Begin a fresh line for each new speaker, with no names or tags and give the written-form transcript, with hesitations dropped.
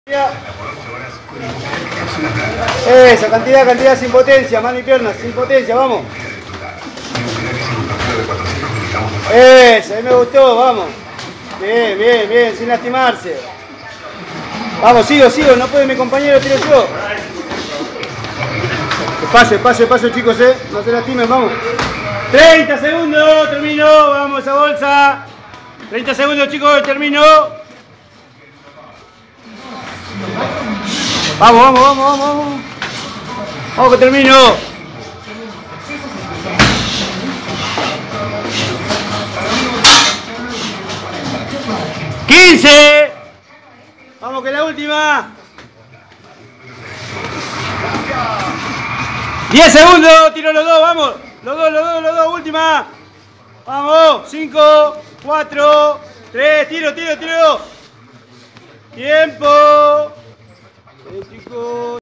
Esa cantidad sin potencia, mano y piernas, sin potencia, vamos. Eso, ahí me gustó, vamos. Bien, sin lastimarse. Vamos, sigo, no puede mi compañero, tiro yo. Paso, chicos, no se lastimen, vamos. 30 segundos, termino, vamos a bolsa. 30 segundos, chicos, termino. Vamos. Vamos que termino. 15. Vamos que la última. 10 segundos, tiro los dos, vamos. Los dos, última. Vamos, 5, 4, 3, tiro. Tiempo. Chicos.